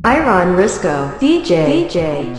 Iron Risco, DJ.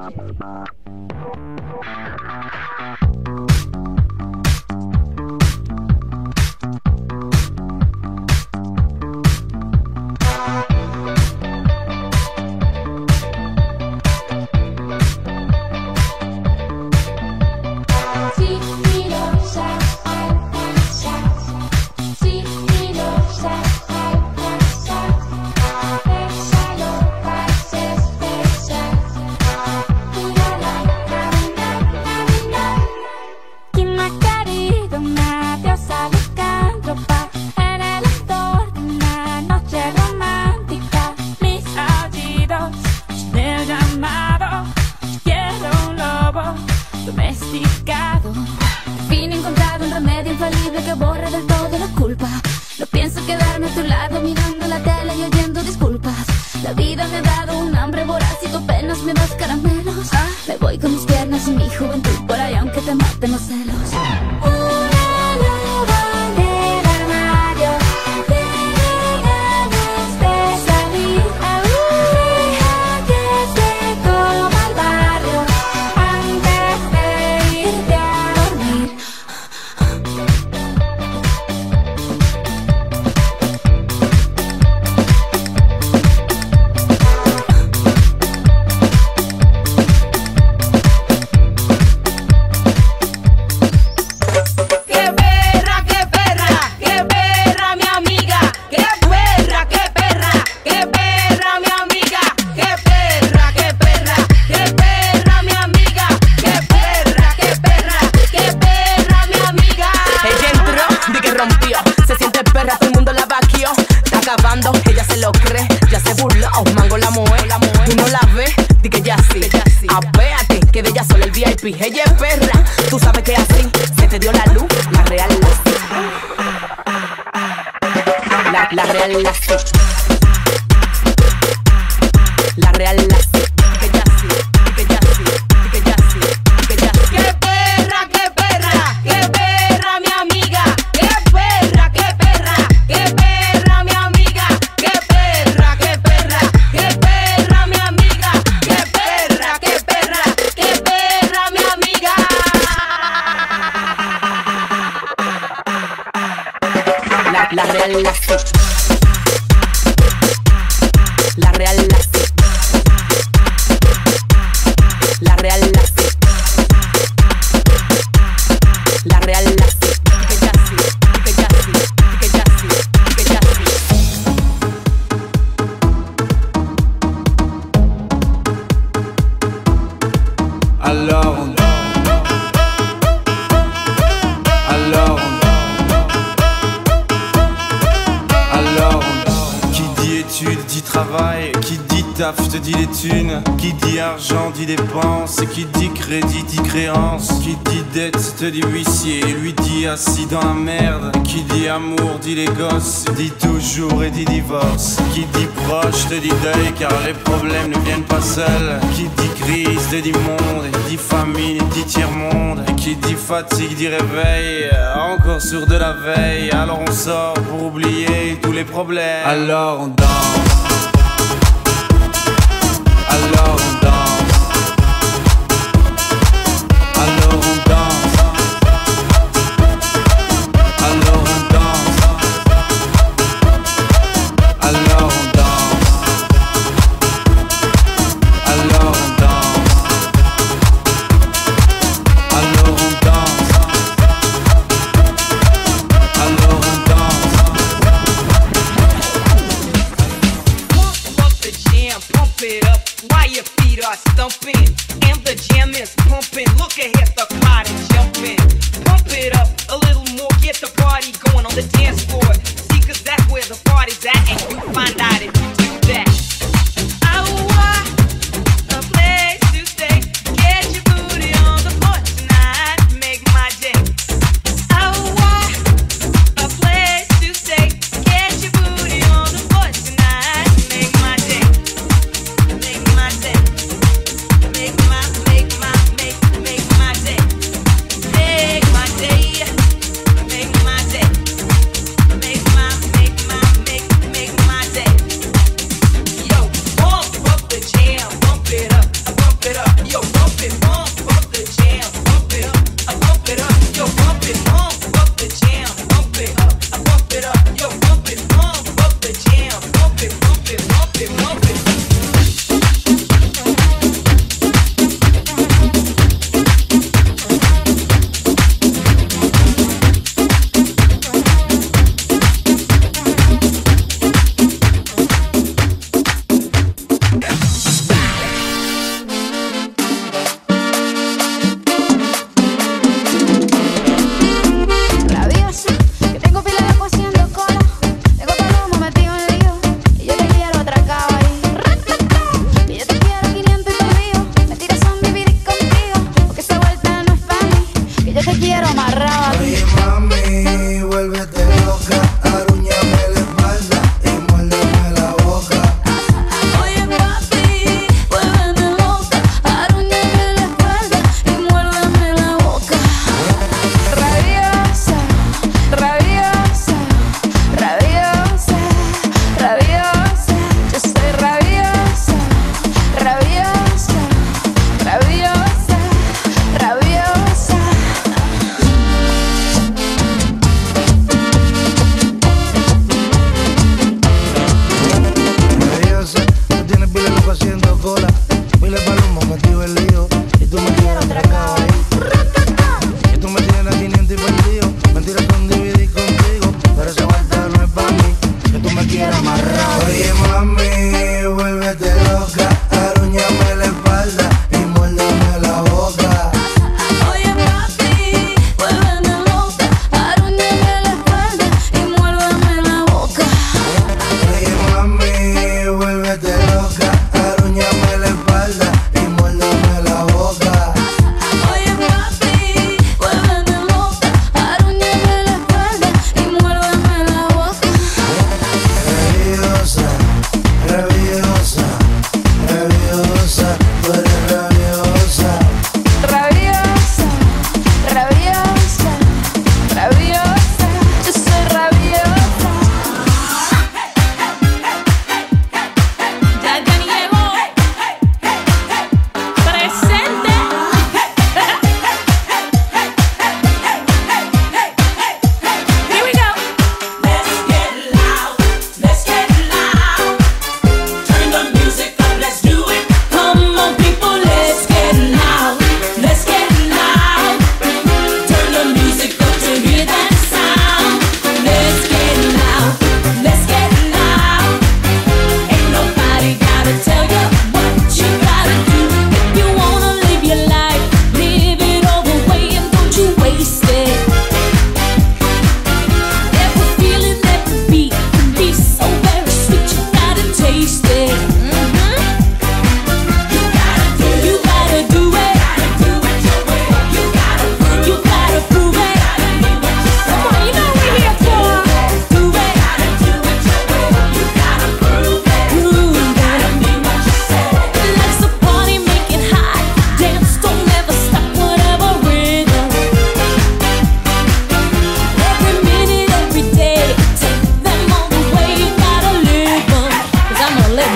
Ella es perra, tú sabes que así se te dio la luz, la real la real la real Je te dis les thunes, qui dit argent dit dépenses, qui dit crédit dit créance, qui dit dette te dit huissier, lui dit assis dans la merde, qui dit amour dit les gosses, dit toujours et dit divorce, qui dit proche te dit deuil car les problèmes ne viennent pas seuls, qui dit crise te dit monde, dit famine dit tiers-monde, qui dit fatigue dit réveil, encore sur de la veille, alors on sort pour oublier tous les problèmes, alors on danse. Alors on danse, alors on danse, alors on danse, alors on danse, alors on danse, alors on danse, alors on danse. Pump up the jam, pump it up. Why your feet are stumping and the jam is pumping. Look ahead, the crowd is jumping. Pump it up a little more, get the party going on the dance floor. See, cause that's where the party's at, and you find out if you do that. I want a place to stay. Get your booty on the floor tonight, make my day. I want a place to stay. Get your booty on the floor tonight, make my day. Make my day.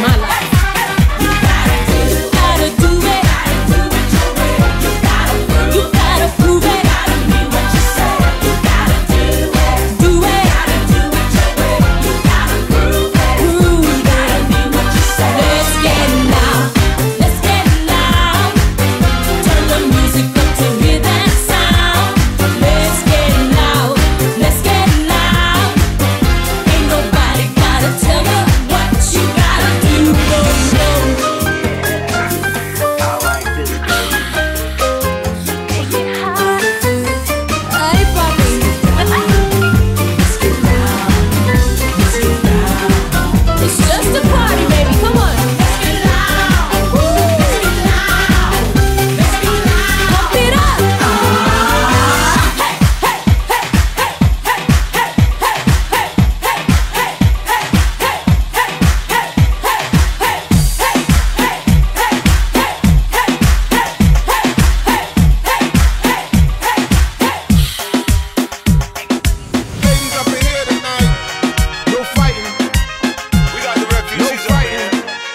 my life. You gotta do it. You gotta prove it. Gotta mean what you say. You gotta do it. Do it. Gotta do it your way. You gotta prove it. Prove it. Gotta mean what you say. Let's get loud. Let's get loud. Turn the music up to hear that sound. Let's get loud. Let's get loud. Ain't nobody gotta tell you what you gotta do. Go, go. Hey, papi. It's just a party, baby. Come on. Let's get loud. Pump it up. Ladies up in here tonight, no fighting. We got the refugees up in here.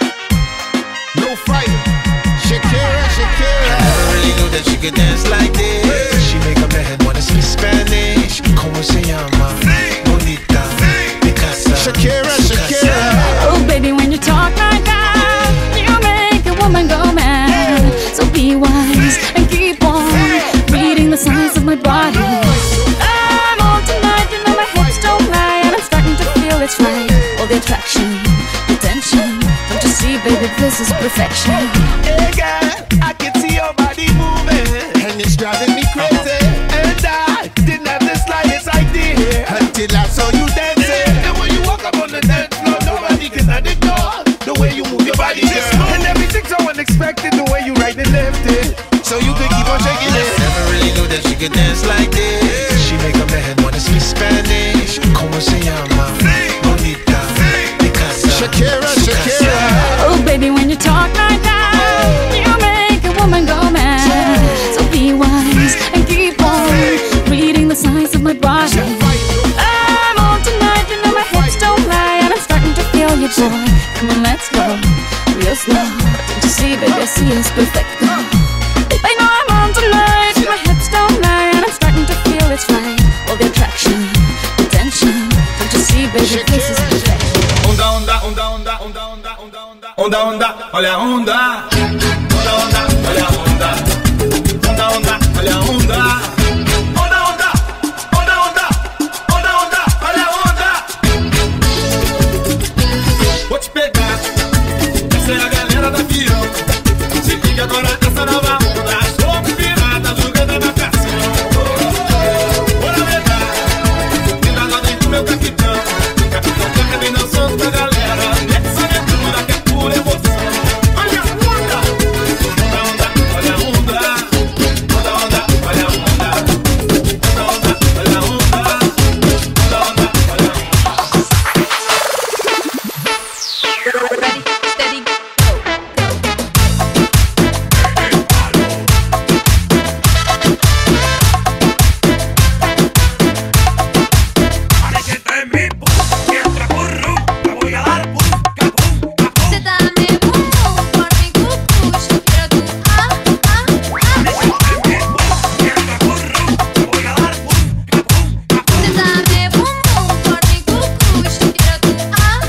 No fighting. Shakira, Shakira. I never really knew that she could dance like this. She make a man wanna speak Spanish. Como se llama? Bonita, Picasa. Shakira, Shakira. Oh, baby, when you talk like that, you make a woman go mad. So be wise and keep on reading the signs of my body. I'm on tonight, you know my hips don't lie, and I'm starting to feel it's right. All the attraction, the tension. Don't you see, baby, this is perfection. Hey girl, I can see your body moving, And it's driving me crazy and I didn't have the slightest idea until I saw you dancing. And when you walk up on the dance floor, nobody can ignore the way you move your body, girl. And everything's so unexpected, the way you right and left it, So you could keep on shaking it. Never really knew that she could dance like this. She make a man wanna speak Spanish. Como se llama? Bonita, Picasa. Shakira, Shakira. Oh, baby, when you talk like that, you make a woman go mad. So be wise and keep on reading the signs of my body. I'm on tonight, you know my hips don't lie, and I'm starting to feel you, boy. Come on, let's go real slow. Don't you see, baby, I see it's perfect. I know I'm on tonight, my hips don't lie, and I'm starting to feel it's right. All the attraction, the tension. Don't you see, baby, this is perfect. Onda, onda, onda, onda, onda, onda, onda, onda. Onda, onda, olha a onda. Onda, onda, olha a onda. Onda, onda, olha a onda. Onda, onda, onda, onda, onda, onda, olha a onda. Vou te pegar, essa é a galera da Fião. Se liga agora essa nova onda. Sou pirata jogando na cassino. Bora levar, e lá dentro do meu capitão. Capitão carregando o som da galera. Nessa aventura que é pura emoção. Olha a onda, onda, onda, olha a onda. Onda, onda, olha a onda. Onda, onda, olha a onda. Onda, onda, olha a onda. Ready, steady, go. Você dá-me bumbum, por mi cucu, yo quiero tu Você dá-me bumbum, por mi cucu, yo quiero tu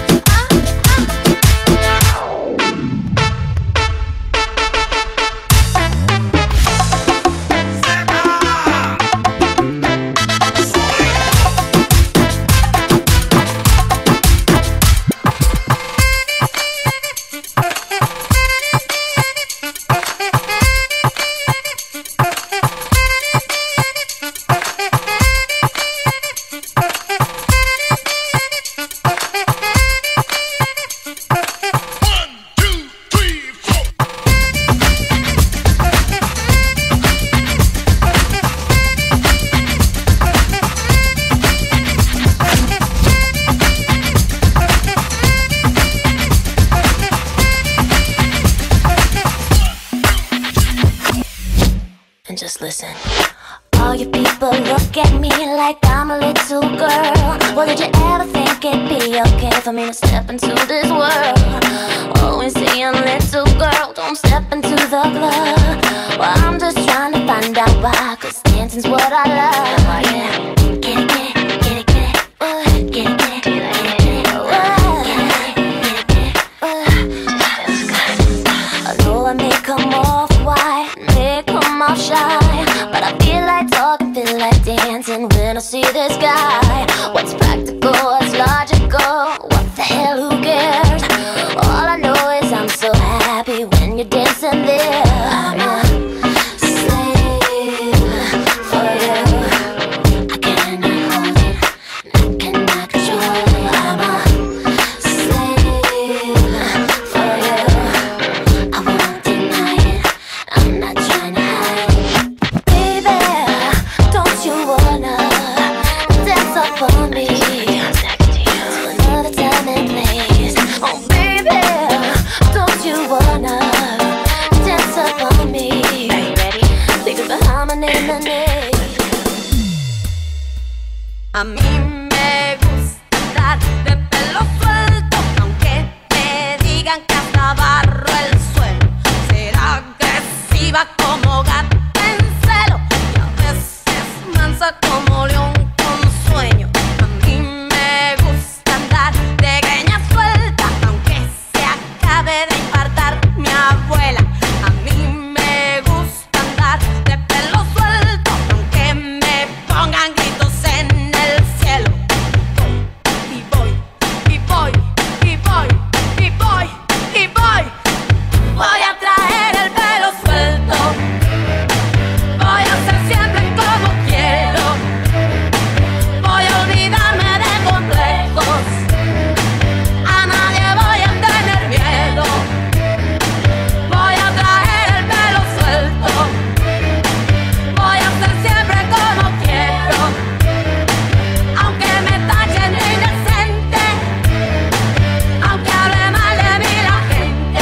And just listen. All you people look at me like I'm a little girl. Well, did you ever think think it'd be okay for me to step into this world. Always saying, little girl, don't step into the club. Well, I'm just trying to find out why, 'cause dancing's what I love. Oh, yeah. Get it, get it, get it, get it. Get it, get it, get it, get it. I know I may come off white, may come off shy, but I feel like talking, feel like dancing when I see this guy. What's practical, what's logical, what the hell, who cares? All I know is I'm so happy when you're dancing there. I'm a slave for you. I cannot hold it, I cannot control it. I'm a slave for you. I won't deny it, I'm not trying to hide it. Baby, don't you wanna dance up on me to another time and place? Oh baby, don't you wanna dance up on me? Are you ready? Think of how my name and name. A mí me gusta andar de pelo suelto, aunque me digan que hasta barro el suelo. Ser agresiva como gata en celo y a veces mansa como león con sueño. A mí me gusta andar de greña suelta, aunque se acabe de infartar mi abuela. A mí me gusta andar de pelo suelto, aunque me pongan gritos en el cielo. Y voy, y voy, y voy, y voy, y voy. Voy a traer el pelo suelto, voy a ser siempre como quiero. Voy a olvidarme de complejos, a nadie voy a tener miedo. Voy a traer el pelo suelto, voy a ser siempre como quiero. Aunque me tachen de inocente, aunque hable mal de mí la gente.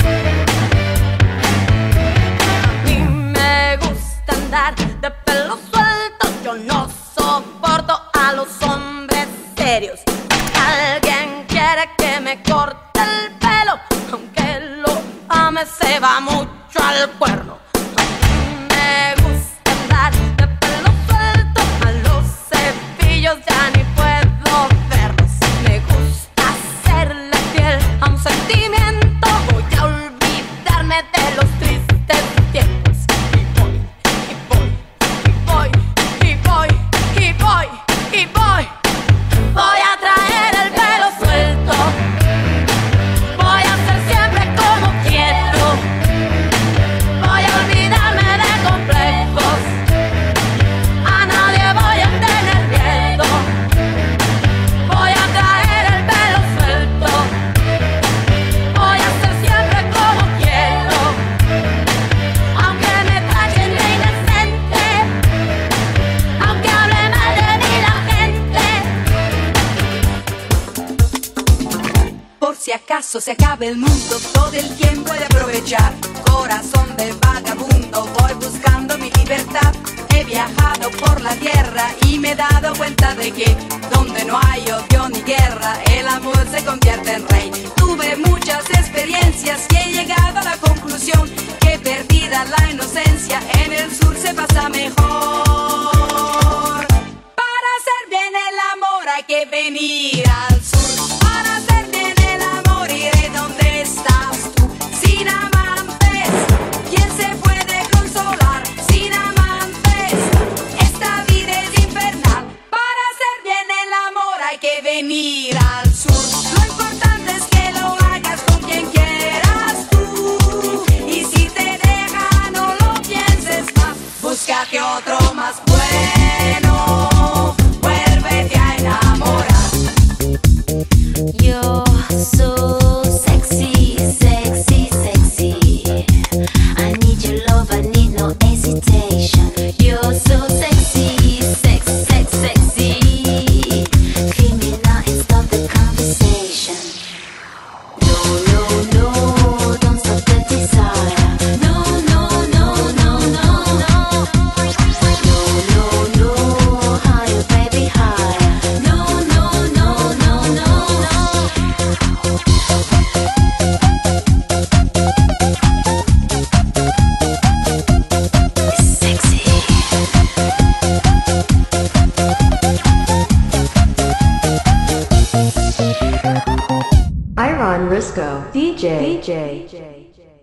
A mí me gusta andar de pelo suelto, yo no soporto a los hombres serios. Alguien quiere que me corte el pelo, aunque lo ame se va mucho al cuerno. A mí me gusta andar de pelo suelto, a los cepillos ya ni puedo verlos. Me gusta serle fiel a un sentimiento, voy a olvidarme de los tristes tiempos. Y voy, y voy, y voy, y voy, y voy, y voy. Voy a traer el pelo suelto, voy a ser siempre como quiero. Voy a olvidarme de complejos, a nadie voy a tener miedo. Voy a traer el pelo suelto, voy a ser siempre como quiero. Aunque me tachen de inocente, aunque hable mal de mí la gente. Por si acaso se acabe el mundo, todo el tiempo he de aprovechar. Corazón de vagabundo, voy buscando mi libertad. He viajado por la tierra y me he dado cuenta de que donde no hay odio ni guerra, el amor se convierte en rey. Tuve muchas experiencias y he llegado a la conclusión que perdida la inocencia, en el sur se pasa mejor. Para hacer bien el amor hay que venir al sur. Para hacer bien el amor iré donde estás tú. Sin amantes, ¿quién se puede consolar? Sin amantes, esta vida es infernal. Para hacer bien el amor hay que venir al sur. Lo importante es que lo hagas con quien DJ.